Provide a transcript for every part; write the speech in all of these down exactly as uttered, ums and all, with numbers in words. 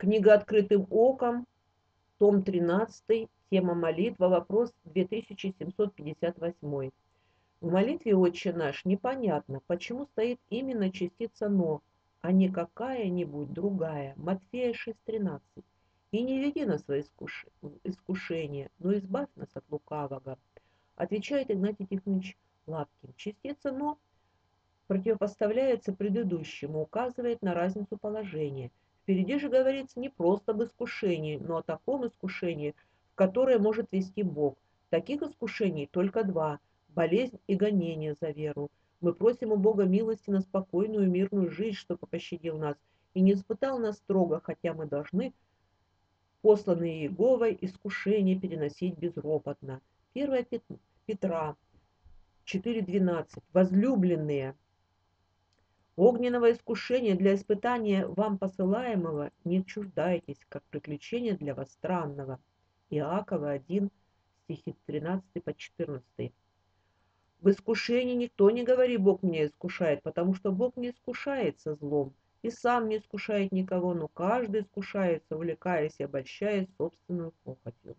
Книга «Открытым оком», том тринадцатый, тема молитва, вопрос две тысячи семьсот пятьдесят восемь. В молитве «Отче наш» непонятно, почему стоит именно частица «но», а не какая-нибудь другая. Матфея шесть тринадцать. «И не веди нас во искуш... искушение, но избавь нас от лукавого», отвечает Игнатий Тихонович Лапкин. Частица «но» противопоставляется предыдущему, указывает на разницу положения. Впереди же говорится не просто об искушении, но о таком искушении, в которое может вести Бог. Таких искушений только два – болезнь и гонение за веру. Мы просим у Бога милости на спокойную мирную жизнь, чтобы пощадил нас и не испытал нас строго, хотя мы должны, посланные Иеговой, искушение переносить безропотно. первое Петра четыре двенадцать. Возлюбленные, огненного искушения для испытания вам посылаемого не чуждайтесь, как приключения для вас странного. Иакова один, стихи тринадцать по четырнадцать. В искушении никто не говори: Бог меня искушает, потому что Бог не искушается злом и сам не искушает никого, но каждый искушается, увлекаясь и обольщаясь собственную похотью.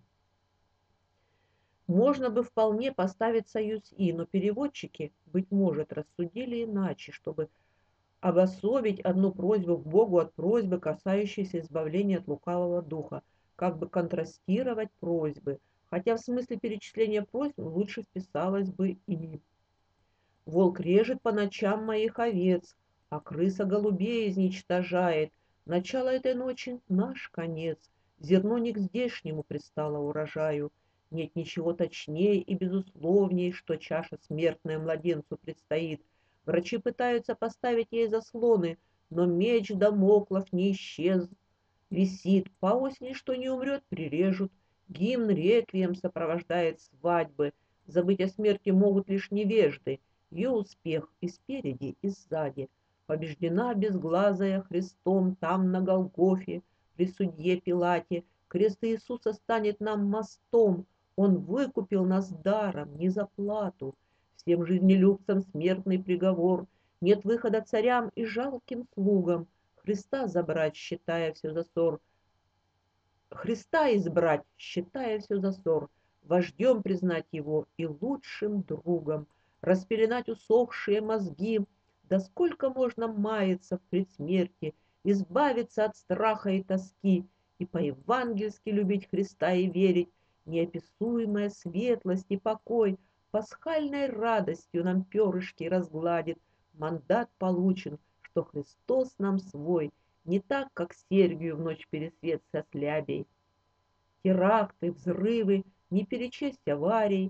Можно бы вполне поставить союз «и», но переводчики, быть может, рассудили иначе, чтобы обособить одну просьбу к Богу от просьбы, касающейся избавления от лукавого духа, как бы контрастировать просьбы, хотя в смысле перечисления просьб лучше вписалось бы «и». Волк режет по ночам моих овец, а крыса голубей изничтожает. Начало этой ночи — наш конец. Зерно не к здешнему пристало урожаю. Нет ничего точнее и безусловней, что чаша смертная младенцу предстоит. Врачи пытаются поставить ей заслоны, но меч Дамоклов не исчез. Висит, по осени что не умрет, прирежут. Гимн реквием сопровождает свадьбы. Забыть о смерти могут лишь невежды. Ее успех и спереди, и сзади. Побеждена безглазая Христом там на Голгофе, при судье Пилате. Крест Иисуса станет нам мостом. Он выкупил нас даром, не за плату. Всем жизнелюбцам смертный приговор. Нет выхода царям и жалким слугам. Христа забрать, считая все за ссор. Христа избрать, считая все за ссор. Вождем признать его и лучшим другом. Распеленать усохшие мозги. Да сколько можно маяться в предсмерти, избавиться от страха и тоски, и по-евангельски любить Христа и верить, неописуемая светлость и покой пасхальной радостью нам перышки разгладит. Мандат получен, что Христос нам свой, не так, как Сергию в ночь пересвет со слябей. Теракты, взрывы, не перечесть аварий.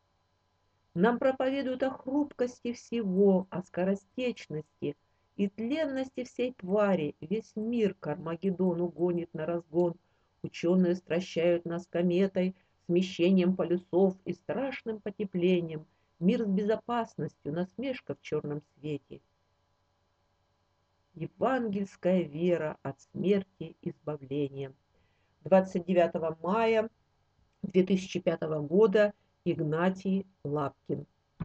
Нам проповедуют о хрупкости всего, о скоростечности и тленности всей твари. Весь мир к Армагеддону гонит на разгон. Ученые стращают нас кометой, смещением полюсов и страшным потеплением. Мир с безопасностью, насмешка в черном свете. Евангельская вера от смерти избавления. двадцать девятого мая две тысячи пятого года. Игнатий Лапкин.